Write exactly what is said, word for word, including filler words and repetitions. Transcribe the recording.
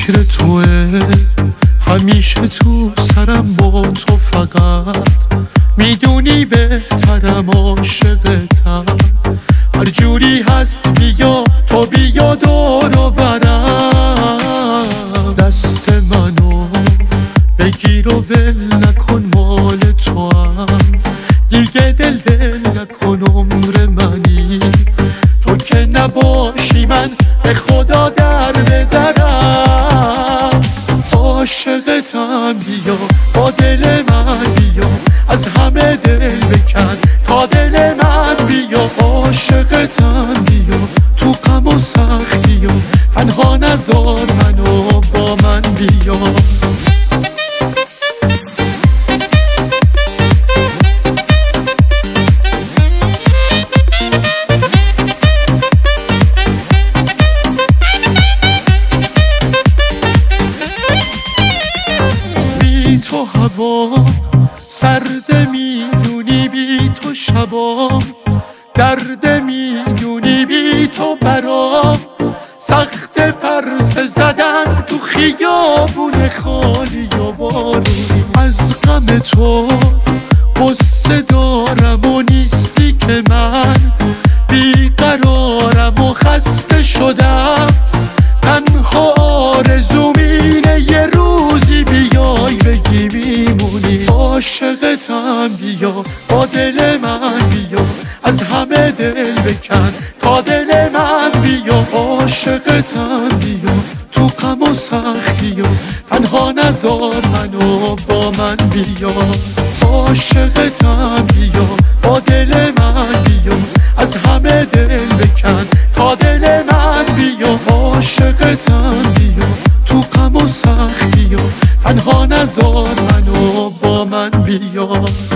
فکر توه، همیشه تو سرم با تو فقط میدونی بهترم عاشقتم. هر جوری هست بیا تو بیا دور و برم، دست منو بگیر و ول نکن مال تو هم، دیگه دل دل نکن عمر منی، تو که نباشی من به خدا در بدرم. عاشقتم بیا با دل من بیا، از همه دل بکن تا دل من بیا. عاشقتم بیا تو غم و سختی و تنها نذار منو با من بیا. تو هوا سرد میدونی بی تو شبام، درد میدونی بی تو برام، سخت پرسه زدن تو خیابون خالی و بارونی. از غم تو قصه دارم و نیستی که من بیقرارم و خسته شدم، تنها آرزوم اینه یه روزی بیای بگی میمونی. عاشقتم بیا با دل من بیا، از همه دل بکن تا دل من بیا. عاشقتم بیا تو غم و سختی و تنها نذار منو با من بیا. عاشقتم بیا با دل من بیا، از همه دل بکن تا دل من بیا. عاشقتم بیا تو غم و سختی و تنها نذار منو با من بیا.